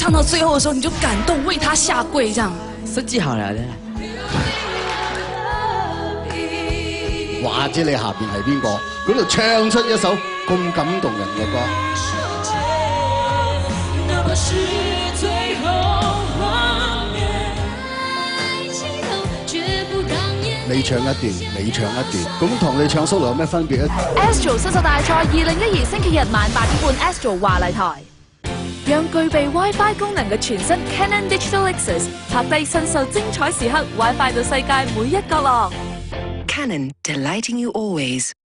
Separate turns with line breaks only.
唱到最后的时候，你就感动，为他下跪这样。
是记好了的。
話知你下邊係邊個？嗰度唱出一首咁感動人嘅歌。你唱一段，你唱一段，咁同你唱 solo 有咩分別咧
？Astro 新秀大賽2012星期日晚8點半 ，Astro 華麗台，讓具備 WiFi 功能嘅全新 Canon Digital Lexus 拍低新秀精彩時刻 ，WiFi 到世界每一角落。
Canon, delighting you always.